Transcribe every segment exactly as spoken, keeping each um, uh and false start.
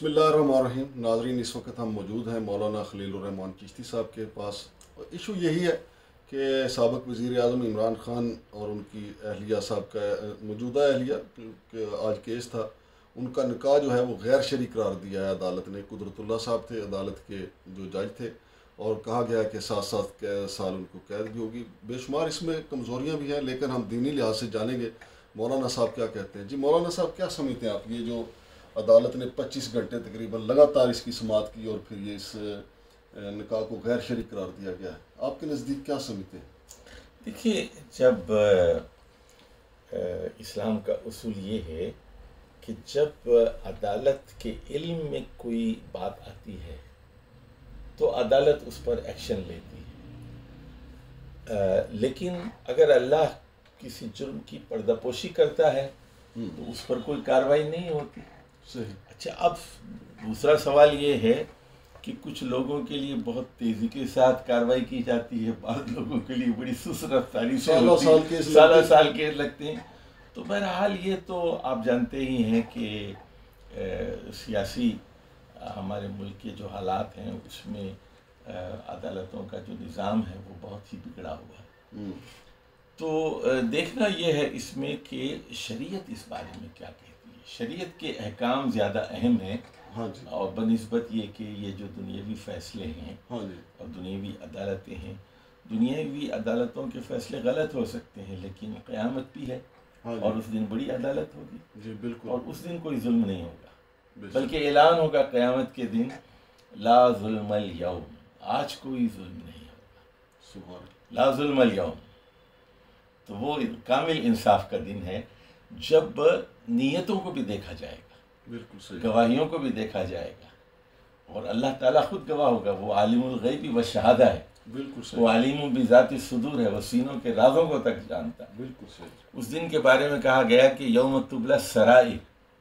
بسم اللہ الرحمن الرحیم. ناظرین، اس وقت ہم موجود ہیں مولانا خلیل الرحمان چشتی صاحب کے پاس. ایشو یہی ہے کہ سابق وزیر اعظم عمران خان اور ان کی اہلیہ صاحب کا موجودہ اہلیہ کہ آج کیس تھا، ان کا نکاح جو ہے وہ غیر شرعی قرار دیا ہے عدالت نے. قدرت اللہ صاحب تھے عدالت کے جو جج تھے، اور کہا گیا کہ سات سات سال ان کو قید بھی ہوگی. بے شمار اس میں کمزوریاں بھی ہیں، لیکن ہم دینی لحاظ سے جانیں گے مولانا صاحب کیا کہتے ہیں. جی مولانا صاحب، کیا سمجھتے ہیں آپ یہ جو عدالت نے پچیس گھنٹے تقریباً لگاتار اس کی سماعت کی اور پھر یہ اس نکاح کو غیر شرعی قرار دیا گیا ہے، آپ کے نزدیک کیا سمجھتے ہیں؟ دیکھیے، جب اسلام کا اصول یہ ہے کہ جب عدالت کے علم میں کوئی بات آتی ہے تو عدالت اس پر ایکشن لیتی ہے، لیکن اگر اللہ کسی جرم کی پردہ پوشی کرتا ہے تو اس پر کوئی کارروائی نہیں ہوتی. صحیح. اچھا، اب دوسرا سوال یہ ہے کہ کچھ لوگوں کے لیے بہت تیزی کے ساتھ کارروائی کی جاتی ہے، بعض لوگوں کے لیے بڑی سست رفتاری سے سالہ ہوتی سال ہے، کیس سالہ لگتے سال کیس لگتے ہیں. تو بہرحال یہ تو آپ جانتے ہی ہیں کہ سیاسی ہمارے ملک کے جو حالات ہیں اس میں عدالتوں کا جو نظام ہے وہ بہت ہی بگڑا ہوا ہے. تو دیکھنا یہ ہے اس میں کہ شریعت اس بارے میں کیا کہتی ہے. شریعت کے احکام زیادہ اہم ہیں، ہاں جی، اور بنسبت یہ کہ یہ جو دنیاوی فیصلے ہیں ہاں جی، اور دنیاوی عدالتیں ہیں. دنیاوی عدالتوں کے فیصلے غلط ہو سکتے ہیں، لیکن قیامت بھی ہے، ہاں جی، اور اس دن بڑی عدالت ہوگی، جی بالکل. اور اس دن کوئی ظلم نہیں ہوگا، بے شک. بلکہ اعلان ہوگا قیامت کے دن لا ظلم اليوم، آج کوئی ظلم نہیں ہوگا. سبحان. لا ظلم اليوم، تو وہ کامل انصاف کا دن ہے جب نیتوں کو بھی دیکھا جائے گا، بالکل صحیح. گواہیوں کو بھی دیکھا جائے گا، اور اللہ تعالیٰ خود گواہ ہوگا. وہ عالم الغیب والشہادہ ہے، بالکل صحیح. وہ عالم بذات الصدور ہے، وہ سینوں کے رازوں کو تک جانتا ہے. بالکل صحیح. اس دن کے بارے میں کہا گیا کہ یوم تبلی السرائر،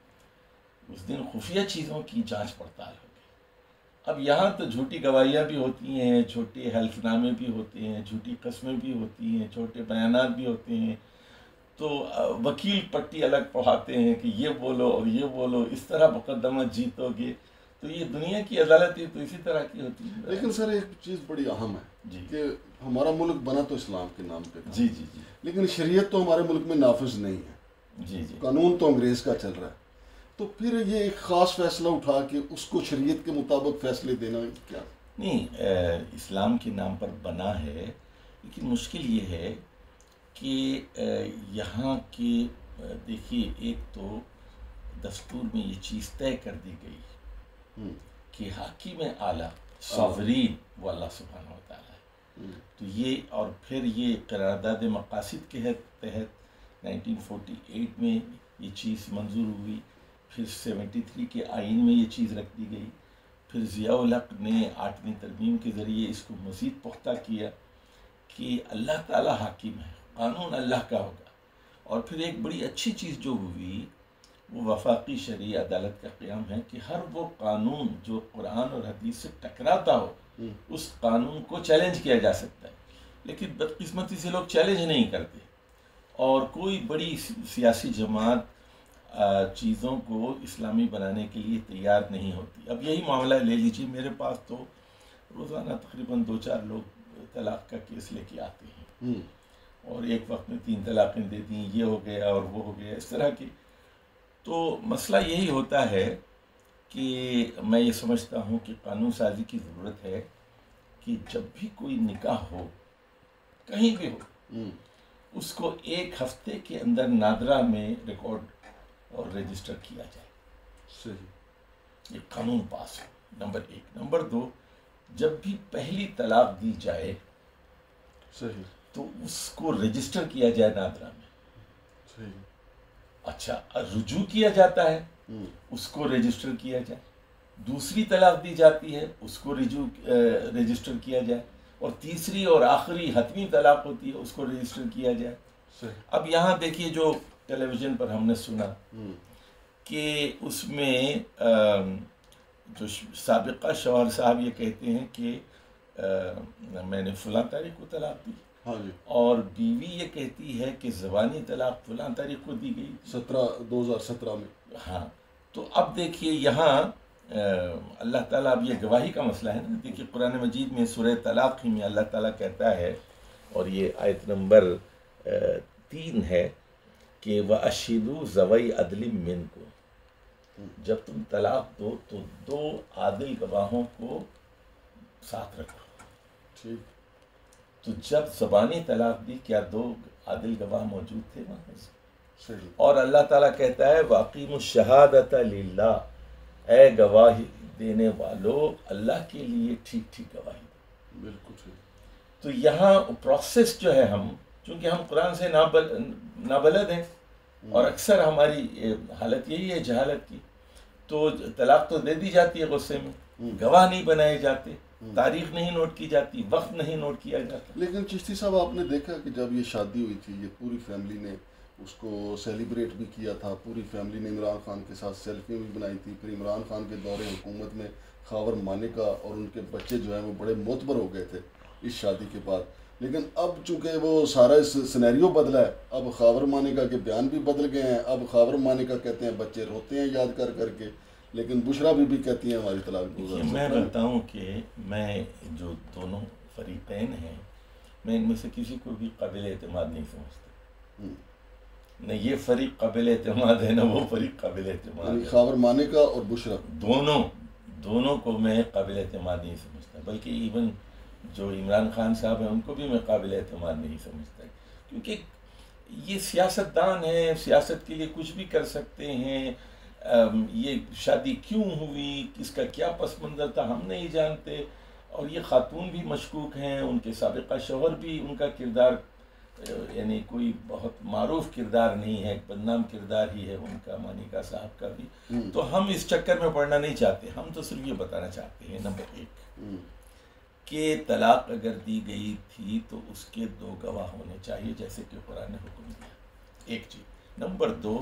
اس دن خفیہ چیزوں کی جانچ پڑتال ہوگی. اب یہاں تو جھوٹی گواہیاں بھی ہوتی ہیں، چھوٹے حلف نامے بھی ہوتے ہیں، جھوٹی قسمیں بھی ہوتی ہیں، چھوٹے بیانات بھی ہوتے ہیں. تو وکیل پٹی الگ پڑھاتے ہیں کہ یہ بولو اور یہ بولو، اس طرح مقدمہ جیتو گے. تو یہ دنیا کی عدالت ہے تو اسی طرح کی ہوتی ہے. لیکن سر ایک چیز بڑی اہم ہے جی کہ ہمارا ملک بنا تو اسلام کے نام پہ تھا، جی جی جی لیکن شریعت تو ہمارے ملک میں نافذ نہیں ہے. جی جی قانون تو انگریز کا چل رہا ہے. تو پھر یہ ایک خاص فیصلہ اٹھا کہ اس کو شریعت کے مطابق فیصلے دینا کیا؟ نہیں، اسلام کے نام پر بنا ہے، لیکن مشکل یہ ہے کہ یہاں کے دیکھیے، ایک تو دستور میں یہ چیز طے کر دی گئی کہ حاکم اعلیٰ ساورین وہ اللہ سبحانہ و تعالیٰ ہے. تو یہ اور پھر یہ قرارداد مقاصد کے تحت نائنٹین فورٹی ایٹ میں یہ چیز منظور ہوئی. پھر سیونٹی تھری کے آئین میں یہ چیز رکھ دی گئی. پھر ضیاء الحق نے آٹھویں ترمیم کے ذریعے اس کو مزید پختہ کیا کہ اللہ تعالیٰ حاکم ہے، قانون اللہ کا ہوگا. اور پھر ایک بڑی اچھی چیز جو ہوئی وہ وفاقی شرعی عدالت کا قیام ہے کہ ہر وہ قانون جو قرآن اور حدیث سے ٹکراتا ہو اس قانون کو چیلنج کیا جا سکتا ہے. لیکن بدقسمتی سے لوگ چیلنج نہیں کرتے، اور کوئی بڑی سیاسی جماعت چیزوں کو اسلامی بنانے کے لیے تیار نہیں ہوتی. اب یہی معاملہ لے لیجیے، میرے پاس تو روزانہ تقریباً دو چار لوگ طلاق کا کیس لے کے آتے ہیں، اور ایک وقت میں تین طلاقیں دے دیں، یہ ہو گیا اور وہ ہو گیا، اس طرح کی. تو مسئلہ یہی ہوتا ہے کہ میں یہ سمجھتا ہوں کہ قانون سازی کی ضرورت ہے کہ جب بھی کوئی نکاح ہو کہیں بھی ہو اس کو ایک ہفتے کے اندر نادرہ میں ریکارڈ اور رجسٹر کیا جائے. صحیح. یہ قانون پاس ہو، نمبر ایک. نمبر دو، جب بھی پہلی طلاق دی جائے صحیح. تو اس کو رجسٹر کیا جائے نادرہ میں. صحیح. اچھا، رجوع کیا جاتا ہے اس کو رجسٹر کیا جائے. دوسری طلاق دی جاتی ہے اس کو رجوع رجسٹر کیا جائے. اور تیسری اور آخری حتمی طلاق ہوتی ہے اس کو رجسٹر کیا جائے. صحیح. اب یہاں دیکھیے، جو ٹیلی ویژن پر ہم نے سنا کہ اس میں جو سابقہ شوہر صاحب یہ کہتے ہیں کہ میں نے فلاں تاریخ کو طلاق دی، ہاں جی، اور بیوی یہ کہتی ہے کہ زبانی طلاق فلاں تاریخ کو دی گئی، سترہ دو ہزار سترہ میں. ہاں. تو اب دیکھیے یہاں اللہ تعالیٰ، اب یہ گواہی کا مسئلہ ہے نا، دیکھیے قرآن مجید میں سورہ طلاق ہی میں اللہ تعالیٰ کہتا ہے، اور یہ آیت نمبر تین ہے کہ وَأَشْهِدُوا ذَوَيْ عَدْلٍ مِّنْكُمْ، جب تم طلاق دو تو دو عادل گواہوں کو ساتھ رکھو. ٹھیک، تو جب زبانی طلاق دی کیا دو عادل گواہ موجود تھے وہاں سے؟ اور اللہ تعالیٰ کہتا ہے وَأَقِيمُوا الشَّهَادَةَ لِلَّهِ، اے گواہی دینے والوں اللہ کے لیے ٹھیک ٹھیک گواہی دو. بالکل ٹھیک. تو یہاں پروسیس جو ہے، ہم چونکہ ہم قرآن سے نابل نابلد ہیں اور اکثر ہماری حالت یہی ہے جہالت کی، تو طلاق تو دے دی جاتی ہے غصے میں، گواہ نہیں بنائے جاتے، تاریخ نہیں نوٹ کی جاتی، وقت نہیں نوٹ کیا جاتا. لیکن چشتی صاحب آپ نے دیکھا کہ جب یہ شادی ہوئی تھی، یہ پوری فیملی نے اس کو سیلیبریٹ بھی کیا تھا، پوری فیملی نے عمران خان کے ساتھ سیلفی بھی بنائی تھی. پھر عمران خان کے دور حکومت میں خاور مانیکا اور ان کے بچے جو ہیں وہ بڑے معتبر ہو گئے تھے اس شادی کے بعد. لیکن اب چونکہ وہ سارا سینیریو بدلا ہے، اب خاور مانیکا کے بیان بھی بدل گئے ہیں. اب خاور مانیکا کہتے ہیں بچے روتے ہیں یاد کر کر کے، لیکن بشرا بی بھی کہتی ہیں ہماری طلاق گزار. میں بتاؤں کہ میں جو دونوں فریقین ہیں، میں ان میں سے کسی کو بھی قابل اعتماد نہیں سمجھتا. نہ یہ فریق قابل اعتماد ہے، نہ وہ فریق قابل اعتماد ہے. خاور مانیکا اور بشرا دونوں دونوں کو میں قابل اعتماد نہیں سمجھتا، بلکہ ایون جو عمران خان صاحب ہیں ان کو بھی میں قابل اعتماد نہیں سمجھتا، کیونکہ یہ سیاست دان ہیں، سیاست کے لیے کچھ بھی کر سکتے ہیں. یہ شادی کیوں ہوئی، کس کا کیا پس منظر تھا ہم نہیں جانتے، اور یہ خاتون بھی مشکوک ہیں، ان کے سابقہ شوہر بھی، ان کا کردار یعنی کوئی بہت معروف کردار نہیں ہے، بدنام کردار ہی ہے ان کا، مانیکا صاحب کا بھی. تو ہم اس چکر میں پڑنا نہیں چاہتے. ہم تو صرف یہ بتانا چاہتے ہیں نمبر ایک کہ طلاق اگر دی گئی تھی تو اس کے دو گواہ ہونے چاہیے جیسے کہ قرآن نے حکم دیا، ایک چیز. نمبر دو،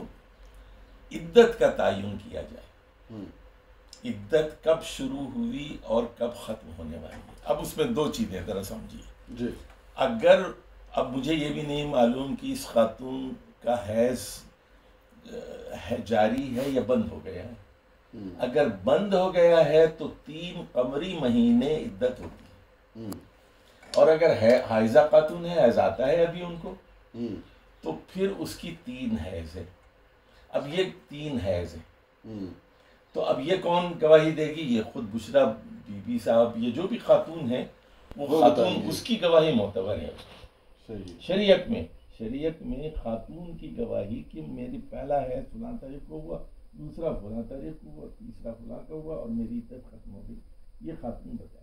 عدت کا تعین کیا جائے، عدت کب شروع ہوئی اور کب ختم ہونے والی ہے. اب اس میں دو چیزیں ذرا سمجھیے. اگر اب مجھے یہ بھی نہیں معلوم کہ اس خاتون کا حیض جاری ہے یا بند ہو گیا ہے. اگر بند ہو گیا ہے تو تین قمری مہینے عدت ہوتی ہے، اور اگر حائضہ خاتون ہے، حیض آتا ہے ابھی ان کو، تو پھر اس کی تین حیض ہے. اب یہ تین حیض ہے، تو اب یہ کون گواہی دے گی؟ یہ خود بشرا بی بی صاحب، یہ جو بھی خاتون ہے وہ خاتون، اس کی گواہی معتبر ہے. شریعت میں شریعت میں خاتون کی گواہی کہ میری پہلا حیض فلاں تاریخ کو ہوا، دوسرا فلاں تاریخ کو ہوا، تیسرا فلاں کا ہوا، اور میری عدت ختم ہو گئی، یہ خاتون بتائے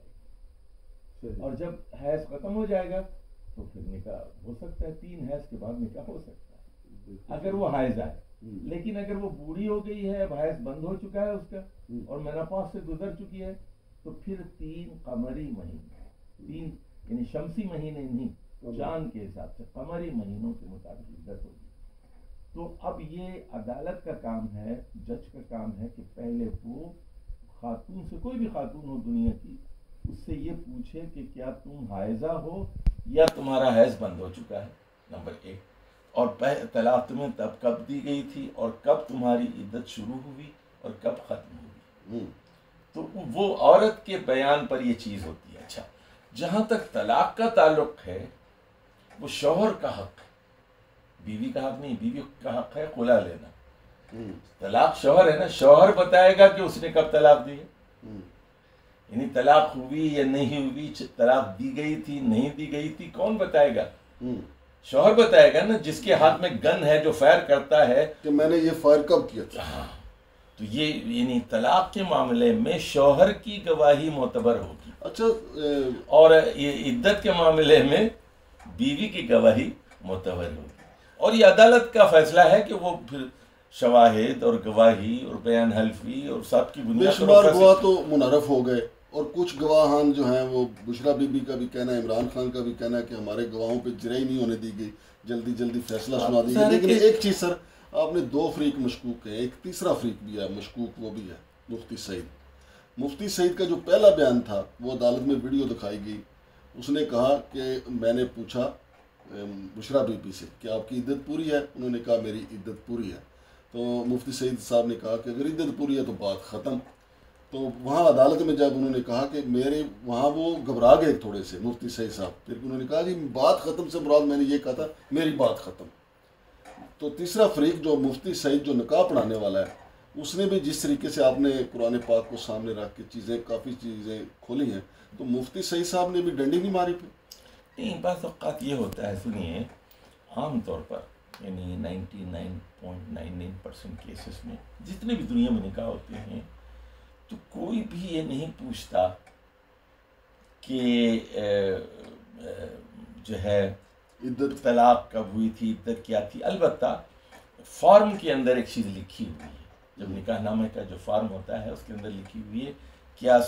گی. اور جب حیض ختم ہو جائے گا تو پھر نکاح ہو سکتا ہے، تین حیض کے بعد نکاح ہو سکتا ہے اگر وہ حائض آئے. لیکن اگر وہ بوڑھی ہو گئی ہے، اب حیض بند ہو چکا ہے اس کا اور میناپاس سے گزر چکی ہے، تو پھر تین قمری مہینے، تین یعنی شمسی مہینے نہیں، چاند کے حساب سے قمری مہینوں کے مطابق عدت ہوگی. تو اب یہ عدالت کا کام ہے، جج کا کام ہے کہ پہلے وہ خاتون سے، کوئی بھی خاتون ہو دنیا کی، اس سے یہ پوچھے کہ کیا تم حائضہ ہو یا تمہارا حیض بند ہو چکا ہے، نمبر ایک. اور طلاق تمہیں تب کب دی گئی تھی اور کب تمہاری عدت شروع ہوئی اور کب ختم ہوئی. تو وہ عورت کے بیان پر یہ چیز ہوتی ہے. اچھا، جہاں تک طلاق کا تعلق ہے وہ شوہر کا حق ہے، بیوی کا حق نہیں. بیوی کا حق ہے خلا لینا. طلاق شوہر ہے نا، شوہر بتائے گا کہ اس نے کب طلاق دی ہے، یعنی طلاق ہوئی یا نہیں ہوئی، طلاق دی گئی تھی نہیں دی گئی تھی، کون بتائے گا؟ شوہر بتائے گا نا، جس کے ہاتھ میں گن ہے، جو فائر کرتا ہے کہ میں نے یہ فائر کب کیا تھا. ہاں، تو یہ یعنی طلاق کے معاملے میں شوہر کی گواہی معتبر ہوگی. اچھا، اور یہ عدت کے معاملے میں بیوی کی گواہی معتبر ہوگی. اور یہ عدالت کا فیصلہ ہے کہ وہ پھر شواہد اور گواہی اور بیان حلفی اور سب کی بنیاد پر بے شمار گواہ تو منعرف ہو گئے، اور کچھ گواہان جو ہیں وہ بشرا بی بی کا بھی کہنا ہے، عمران خان کا بھی کہنا ہے کہ ہمارے گواہوں پہ جرئی نہیں ہونے دی گئی، جلدی جلدی فیصلہ سنا دی گئی. لیکن ایک چیز سر، آپ نے دو فریق مشکوک ہیں، ایک تیسرا فریق بھی ہے مشکوک، وہ بھی ہے مفتی سعید. مفتی سعید کا جو پہلا بیان تھا وہ عدالت میں ویڈیو دکھائی گئی. اس نے کہا کہ میں نے پوچھا بشرا بی بی سے کہ آپ کی عدت پوری ہے، انہوں نے کہا میری عدت پوری ہے. تو مفتی سعید صاحب نے کہا کہ اگر عدت پوری ہے تو بات ختم. تو وہاں عدالت میں جب انہوں نے کہا کہ میرے وہاں وہ گھبرا گئے تھوڑے سے مفتی سعید صاحب، پھر انہوں نے کہا جی بات ختم سے مراد میں نے یہ کہا تھا میری بات ختم. تو تیسرا فریق جو مفتی سعید جو نکاح پڑھانے والا ہے، اس نے بھی جس طریقے سے آپ نے قرآن پاک کو سامنے رکھ کے چیزیں کافی چیزیں کھولی ہیں، تو مفتی سعید صاحب نے بھی ڈنڈی نہیں ماری پھر. نہیں، بعض اوقات یہ ہوتا ہے، سنیے، عام طور پر یعنی ninety nine point nine nine percent cases میں جتنے بھی دنیا میں نکاح ہوتے ہیں تو کوئی بھی یہ نہیں پوچھتا کہ جو ہے عدت طلاق کب ہوئی تھی، عدت کیا تھی. البتہ فارم کے اندر ایک چیز لکھی ہوئی ہے، جب نکاح نامے کا جو فارم ہوتا ہے اس کے اندر لکھی ہوئی ہے کیا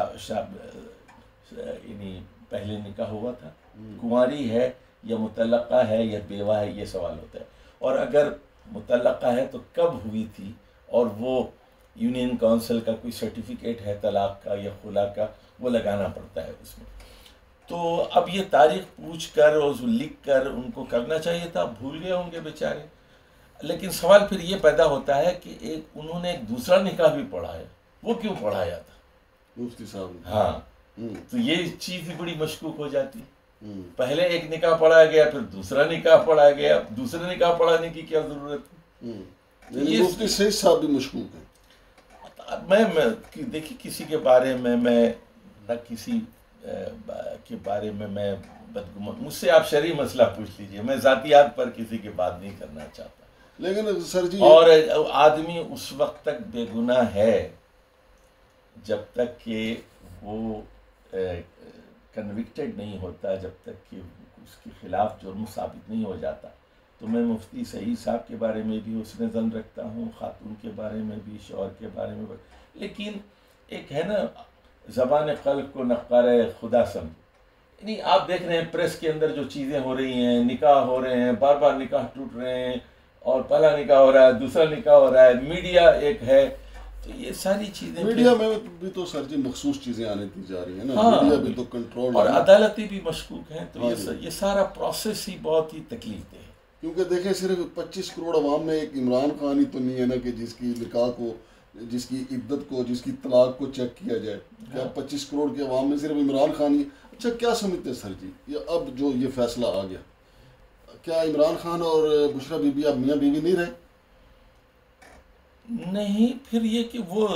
یعنی پہلے نکاح ہوا تھا، کنواری ہے یا مطلقہ ہے یا بیوہ ہے، یہ سوال ہوتا ہے. اور اگر مطلقہ ہے تو کب ہوئی تھی، اور وہ یونین کونسل کا کوئی سرٹیفکیٹ ہے طلاق کا یا خلا کا، وہ لگانا پڑتا ہے اس میں. تو اب یہ تاریخ پوچھ کر اور لکھ کر ان کو کرنا چاہیے تھا، بھول گئے ہوں گے بیچارے. لیکن سوال پھر یہ پیدا ہوتا ہے کہ ایک انہوں نے ایک دوسرا نکاح بھی پڑھا ہے، وہ کیوں پڑھایا تھا مفتی صاحب نے؟ ہاں، ہوں، تو یہ چیز بھی بڑی مشکوک ہو جاتی. ہوں. پہلے ایک نکاح پڑھایا گیا، پھر دوسرا نکاح پڑھایا گیا، دوسرے نکاح پڑھانے کی کیا ضرورت ہے؟ ہوں. یعنی مفتی سعید صاحب بھی مشکوک ہیں. میں میں- دیکھیے کسی کے بارے میں میں نہ کسی کے بارے میں میں بدگمان، مجھ سے آپ شرعی مسئلہ پوچھ لیجئے، میں ذاتیات پر کسی کی بات نہیں کرنا چاہتا. لیکن سر جی اور آدمی اس وقت تک بے گناہ ہے جب تک کہ وہ کنوکٹڈ نہیں ہوتا، جب تک کہ اس کے خلاف جرم ثابت نہیں ہو جاتا. تو میں مفتی سعید صاحب کے بارے میں بھی حسن ظن رکھتا ہوں، خاتون کے بارے میں بھی، شوہر کے بارے میں بھی. لیکن ایک ہے نا زبان قلب کو نقارہ خدا سمجھ. یعنی آپ دیکھ رہے ہیں پریس کے اندر جو چیزیں ہو رہی ہیں، نکاح ہو رہے ہیں، بار بار نکاح ٹوٹ رہے ہیں، اور پہلا نکاح ہو رہا ہے، دوسرا نکاح ہو رہا ہے، میڈیا ایک ہے. تو یہ ساری چیزیں میڈیا میں بھی تو سر جی مخصوص چیزیں آنے دی جا رہی ہیں نا، ہاں، میڈیا بھی تو کنٹرول اور ہے نا. عدالتیں بھی مشکوک ہیں. تو ہاں یہ جی. س- یہ سارا پروسیس ہی بہت ہی تکلیف دہ ہے. کیونکہ دیکھیں صرف پچیس کروڑ عوام میں ایک عمران خان ہی تو نہیں ہے نا کہ جس کی نکاح کو، جس کی عدت کو، جس کی طلاق کو چیک کیا جائے. کیا پچیس کروڑ کے عوام میں صرف عمران خان ہی؟ اچھا کیا سمجھتے ہیں سر جی، یہ اب جو یہ فیصلہ آ گیا، کیا عمران خان اور بشرا بی بی اب میاں بیوی نہیں رہے؟ نہیں، پھر یہ کہ وہ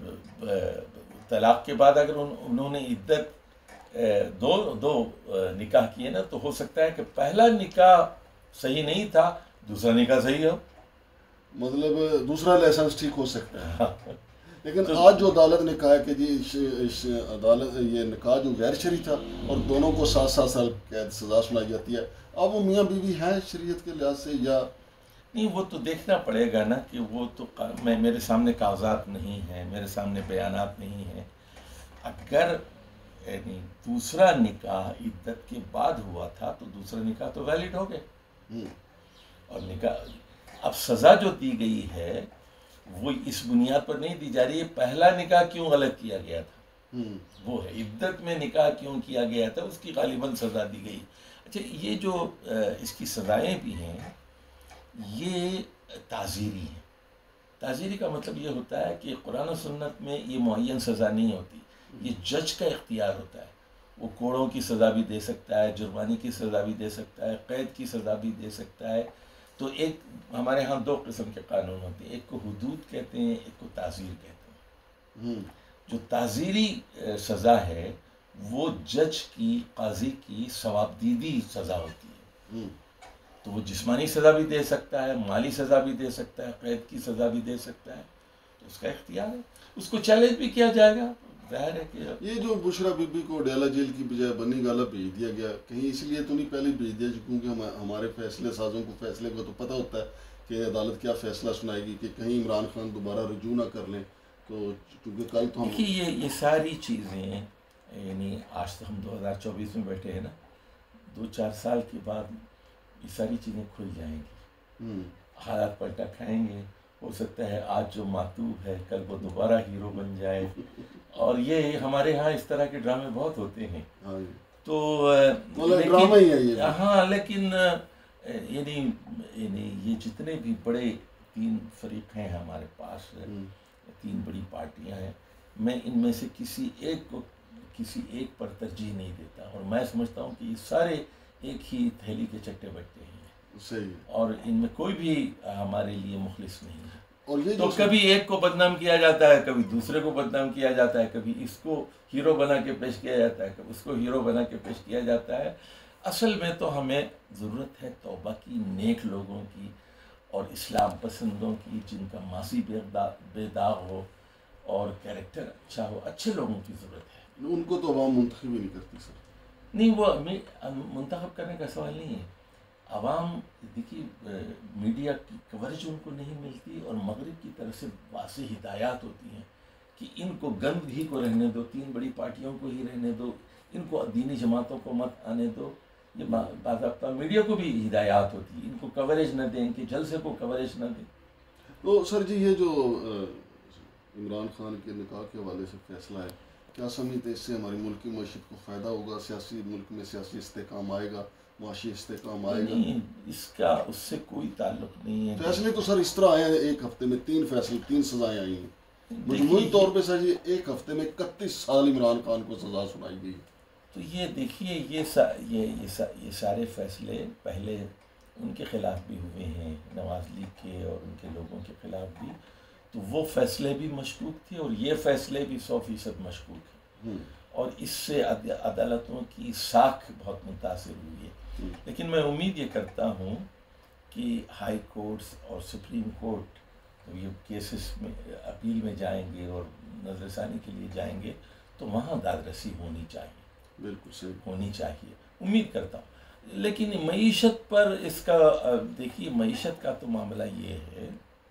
طلاق کے بعد اگر انہوں نے عدت دو دو نکاح کیے نا، تو ہو سکتا ہے کہ پہلا نکاح صحیح نہیں تھا، دوسرا نکاح صحیح ہو. مطلب دوسرا لائسنس ٹھیک ہو سکتا ہے. لیکن آج جو عدالت نے کہا ہے کہ جی اس عدالت یہ نکاح جو غیر شرعی تھا اور دونوں کو سات سات سال قید سزا سنائی جاتی ہے، اب وہ میاں بیوی ہیں شریعت کے لحاظ سے یا نہیں؟ وہ تو دیکھنا پڑے گا نا کہ وہ تو میں میرے سامنے کاغذات نہیں ہیں، میرے سامنے بیانات نہیں ہیں. اگر یعنی دوسرا نکاح عدت کے بعد ہوا تھا تو دوسرا نکاح تو ویلڈ ہو گئے. اور نکاح اب سزا جو دی گئی ہے وہ اس بنیاد پر نہیں دی جا رہی ہے پہلا نکاح کیوں غلط کیا گیا تھا، وہ ہے عدت میں نکاح کیوں کیا گیا تھا، اس کی غالباً سزا دی گئی. اچھا، یہ جو اس کی سزائیں بھی ہیں یہ تعزیری ہیں. تعزیری کا مطلب یہ ہوتا ہے کہ قرآن و سنت میں یہ معین سزا نہیں ہوتی، یہ جج کا اختیار ہوتا ہے. وہ کوڑوں کی سزا بھی دے سکتا ہے، جرمانے کی سزا بھی دے سکتا ہے، قید کی سزا بھی دے سکتا ہے. تو ایک ہمارے ہاں دو قسم کے قانون ہوتے ہیں، ایک کو حدود کہتے ہیں، ایک کو تعزیر کہتے ہیں. جو تعزیری سزا ہے وہ جج کی، قاضی کی ثوابدیدی سزا ہوتی ہے. تو وہ جسمانی سزا بھی دے سکتا ہے، مالی سزا بھی دے سکتا ہے، قید کی سزا بھی دے سکتا ہے. تو اس کا اختیار ہے، اس کو چیلنج بھی کیا جائے گا. ظاہر ہے کہ یہ جو بشرا بی بی کو ڈیلا جیل کی بجائے بنی گالا بھیج دیا گیا، کہیں اس لیے تو نہیں پہلے بھیج دیا کیونکہ ہم ہمارے فیصلے سازوں کو فیصلے کو تو پتہ ہوتا ہے کہ عدالت کیا فیصلہ سنائے گی، کہ کہیں عمران خان دوبارہ رجوع نہ کر لیں. تو چونکہ کل تو ہم دیکھیے یہ یہ ساری چیزیں یعنی آج تو ہم دو ہزار چوبیس میں بیٹھے ہیں نا، دو چار سال کے بعد یہ ساری چیزیں کھل جائیں گی، حالات پلٹا کھائیں گے. ہو سکتا ہے آج جو ماتوب ہے کل وہ دوبارہ ہیرو بن جائے. اور یہ ہمارے ہاں اس طرح کے ڈرامے بہت ہوتے ہیں. تو ڈرامہ ہی ہے یہ. ہاں، لیکن یعنی یعنی یہ جتنے بھی بڑے تین فریق ہیں ہمارے پاس، تین بڑی پارٹیاں ہیں، میں ان میں سے کسی ایک کو کسی ایک پر ترجیح نہیں دیتا، اور میں سمجھتا ہوں کہ یہ سارے ایک ہی تھیلی کے چٹے بٹے ہیں، صحیح، اور ان میں کوئی بھی ہمارے لیے مخلص نہیں ہے۔ اور یہ تو کبھی ایک کو بدنام کیا جاتا ہے، کبھی دوسرے کو بدنام کیا جاتا ہے، کبھی اس کو ہیرو بنا کے پیش کیا جاتا ہے، کبھی اس کو ہیرو بنا کے پیش کیا جاتا ہے۔ اصل میں تو ہمیں ضرورت ہے توبہ کی، نیک لوگوں کی اور اسلام پسندوں کی، جن کا ماضی بے داغ ہو اور کیریکٹر اچھا ہو، اچھے لوگوں کی ضرورت ہے۔ ان کو تو عوام منتخب ہی نہیں کرتی سر۔ نہیں، وہ منتخب کرنے کا سوال نہیں ہے۔ عوام دیکھیے، میڈیا کی کوریج ان کو نہیں ملتی، اور مغرب کی طرف سے واضح ہدایات ہوتی ہیں کہ ان کو گند ہی کو رہنے دو، تین بڑی پارٹیوں کو ہی رہنے دو، ان کو دینی جماعتوں کو مت آنے دو۔ یہ باضابطہ میڈیا کو بھی ہدایات ہوتی ہے، ان کو کوریج نہ دیں، ان کے جلسے کو کوریج نہ دیں۔ تو سر جی، یہ جو عمران خان کے نکاح کے حوالے سے فیصلہ ہے، کیا سمجھتے ہیں اس سے ہماری ملک کی معیشت کو فائدہ ہوگا، سیاسی ملک میں سیاسی استحکام آئے گا، معاشی استحکام آئے گا؟ نہیں، اس کا اس سے کوئی تعلق نہیں ہے۔ فیصلے تو سر اس طرح آئے ہیں، ایک ہفتے میں تین فیصلے، تین سزائیں آئی ہیں مجموعی طور پہ سر جی، ایک ہفتے میں اکتیس سال عمران خان کو سزا سنائی گئی۔ تو یہ دیکھیے، یہ سا یہ یہ سارے فیصلے پہلے ان کے خلاف بھی ہوئے ہیں، نواز لیگ کے اور ان کے لوگوں کے خلاف بھی، تو وہ فیصلے بھی مشکوک تھے، اور یہ فیصلے بھی سو فیصد مشکوک ہیں، اور اس سے عدالتوں کی ساکھ بہت متاثر ہوئی ہے۔ لیکن میں امید یہ کرتا ہوں کہ ہائی کورٹس اور سپریم کورٹ یہ کیسز میں اپیل میں جائیں گے اور نظر ثانی کے لیے جائیں گے، تو وہاں دادرسی ہونی چاہیے، بالکل صحیح ہونی چاہیے، امید کرتا ہوں۔ لیکن معیشت پر اس کا دیکھیے، معیشت کا تو معاملہ یہ ہے،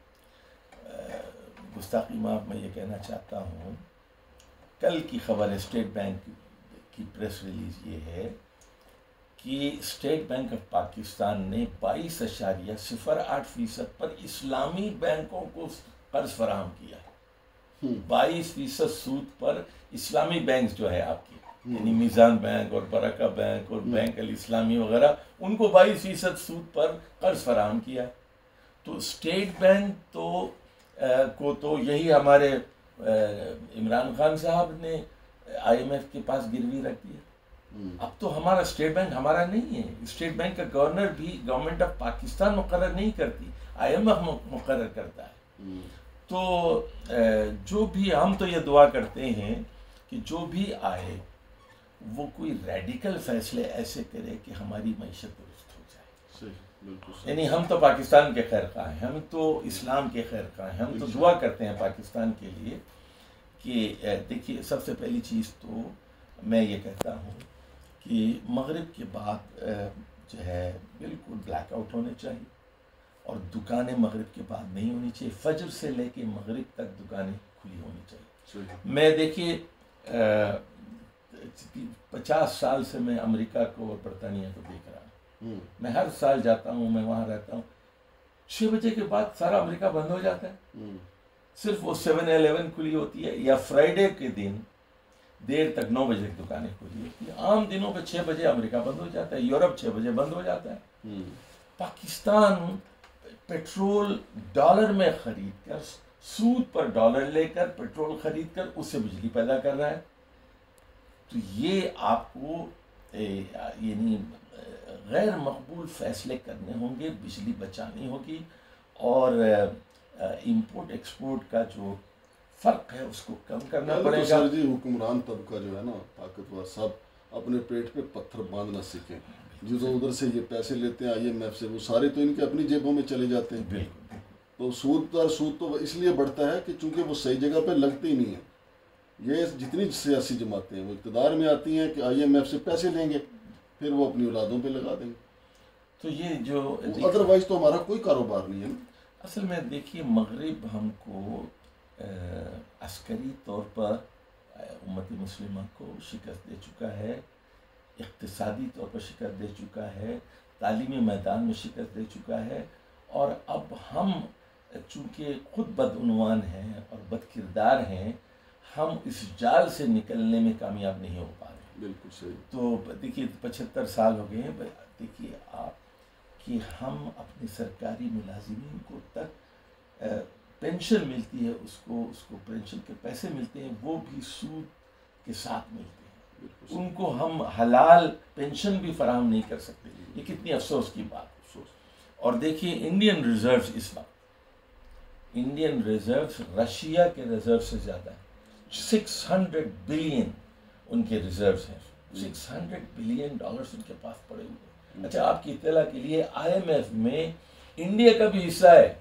گستاخی معاف میں یہ کہنا چاہتا ہوں، کل کی خبر ہے، اسٹیٹ بینک کی پریس ریلیز یہ ہے کہ اسٹیٹ بینک آف پاکستان نے بائیس اشاریہ صفر آٹھ فیصد پر اسلامی بینکوں کو قرض فراہم کیا ہے، بائیس فیصد سود پر اسلامی بینک جو ہے آپ کی، یعنی میزان بینک اور برکہ بینک اور بینک الاسلامی وغیرہ، ان کو بائیس فیصد سود پر قرض فراہم کیا۔ تو اسٹیٹ بینک تو کو تو یہی ہمارے عمران خان صاحب نے آئی ایم ایف کے پاس گروی رکھ دیا۔ اب تو ہمارا اسٹیٹ بینک ہمارا نہیں ہے، اسٹیٹ بینک کا گورنر بھی گورنمنٹ آف پاکستان مقرر نہیں کرتی، آئی ایم ایف مقرر کرتا ہے۔ تو جو بھی ہم تو یہ دعا کرتے ہیں کہ جو بھی آئے وہ کوئی ریڈیکل فیصلے ایسے کرے کہ ہماری معیشت درست ہو جائے۔ یعنی ہم تو پاکستان کے خیر خواہ ہیں، ہم تو اسلام کے خیر خواہ ہیں، ہم تو دعا کرتے ہیں پاکستان کے لیے کہ دیکھیے، سب سے پہلی چیز تو میں یہ کہتا ہوں کہ مغرب کے بعد جو ہے بالکل بلیک آؤٹ ہونے چاہیے، اور دکانیں مغرب کے بعد نہیں ہونی چاہیے، فجر سے لے کے مغرب تک دکانیں کھلی ہونی چاہیے۔ میں دیکھیے پچاس سال سے میں امریکہ کو اور برطانیہ کو دیکھ رہا ہوں، میں ہر سال جاتا ہوں، میں وہاں رہتا ہوں، چھ بجے کے بعد سارا امریکہ بند ہو جاتا ہے، صرف وہ سیون الیون کھلی ہوتی ہے، یا فرائیڈے کے دن دیر تک نو بجے دکانیں کھلی ہوتی ہیں۔ عام دنوں پہ چھ بجے امریکہ بند ہو جاتا ہے، یورپ چھ بجے بند ہو جاتا ہے۔ پاکستان پیٹرول ڈالر میں خرید کر، سود پر ڈالر لے کر پیٹرول خرید کر اس سے بجلی پیدا کر رہا ہے۔ تو یہ آپ کو یعنی غیر مقبول فیصلے کرنے ہوں گے، بجلی بچانی ہوگی، اور امپورٹ ایکسپورٹ کا جو فرق ہے اس کو کم کرنا پڑے گا۔ سر جی، حکمران طبقہ جو ہے نا، طاقتور، سب اپنے پیٹ پہ پتھر باندھنا سیکھیں۔ جو ادھر سے یہ پیسے لیتے ہیں آئی ایم ایف سے، وہ سارے تو ان کے اپنی جیبوں میں چلے جاتے ہیں۔ بالکل، تو سود پر سود تو اس لیے بڑھتا ہے کہ چونکہ وہ صحیح جگہ پہ لگتے ہی نہیں ہیں۔ یہ جتنی سیاسی جماعتیں ہیں وہ اقتدار میں آتی ہیں کہ آئی ایم ایف سے پیسے لیں گے، پھر وہ اپنی اولادوں پہ لگا دیں گے۔ تو یہ جو ادروائز تو ہمارا کوئی کاروبار نہیں ہے نا۔ اصل میں دیکھیے، مغرب ہم کو عسکری طور پر امت مسلمہ کو شکست دے چکا ہے، اقتصادی طور پر شکست دے چکا ہے، تعلیمی میدان میں شکست دے چکا ہے، اور اب ہم چونکہ خود بدعنوان ہیں اور بد کردار ہیں، ہم اس جال سے نکلنے میں کامیاب نہیں ہو پا رہے۔ بالکل صحیح۔ تو دیکھیے پچہتر سال ہو گئے ہیں، دیکھیے آپ کہ ہم اپنے سرکاری ملازمین کو تک پینشن ملتی ہے اس کو اس کو پینشن کے پیسے ملتے ہیں وہ بھی سود کے ساتھ ملتے ہیں، ان کو ہم حلال پینشن بھی فراہم نہیں کر سکتے. یہ کتنی افسوس کی بات ہے. اور دیکھیے انڈین ریزروز اس وقت انڈین ریزروز رشیا کے ریزرو سے زیادہ ہیں. سکس ہنڈریڈ بلین ان کے ریزروز ہیں، سکس ہنڈریڈ بلین ڈالرز ان کے پاس پڑے ہوئے ہیں. اچھا آپ کی اطلاع کے لیے آئی ایم ایف میں انڈیا کا بھی حصہ ہے،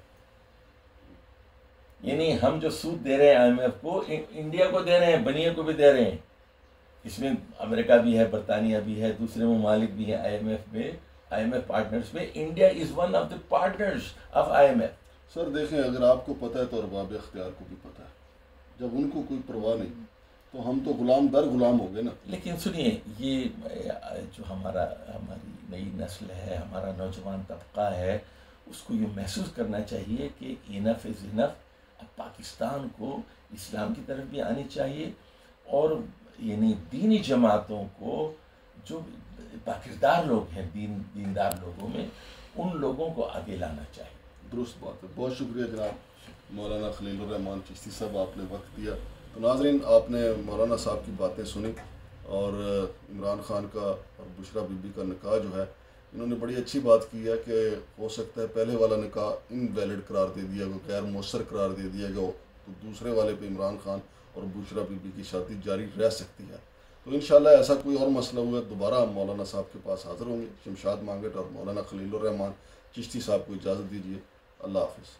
یعنی ہم جو سود دے رہے ہیں آئی ایم ایف کو انڈیا کو دے رہے ہیں، بنیے کو بھی دے رہے ہیں. اس میں امریکہ بھی ہے، برطانیہ بھی ہے، دوسرے ممالک بھی ہیں آئی ایم ایف میں، آئی ایم ایف پارٹنرز میں. India is one of the partners of I M F. Sir دیکھیں، اگر آپ کو پتہ ہے تو ارباب اختیار کو بھی پتہ ہے. جب ان کو کوئی پرواہ نہیں تو ہم تو غلام در غلام ہو گئے نا. لیکن سنیے، یہ جو ہمارا ہماری نئی نسل ہے، ہمارا نوجوان طبقہ ہے، اس کو یہ محسوس کرنا چاہیے کہ انف از انف. اب پاکستان کو اسلام کی طرف بھی آنی چاہیے، اور یعنی دینی جماعتوں کو جو باکردار لوگ ہیں دین دیندار لوگوں میں، ان لوگوں کو آگے لانا چاہیے. درست بات ہے. بہت شکریہ جناب مولانا خلیل الرحمان چشتی صاحب، آپ نے وقت دیا. تو ناظرین، آپ نے مولانا صاحب کی باتیں سنی، اور عمران خان کا اور بشرا بی بی کا نکاح جو ہے، انہوں نے بڑی اچھی بات کی ہے کہ ہو سکتا ہے پہلے والا نکاح ان ویلڈ قرار دے دیا گیا، غیر مؤثر قرار دے دیا گیا، تو دوسرے والے پہ عمران خان اور بشرا بی بی کی شادی جاری رہ سکتی ہے. تو انشاءاللہ ایسا کوئی اور مسئلہ ہوا دوبارہ ہم مولانا صاحب کے پاس حاضر ہوں گے. شمشاد مانگٹ اور مولانا خلیل الرحمان چشتی صاحب کو اجازت دیجیے. اللہ حافظ.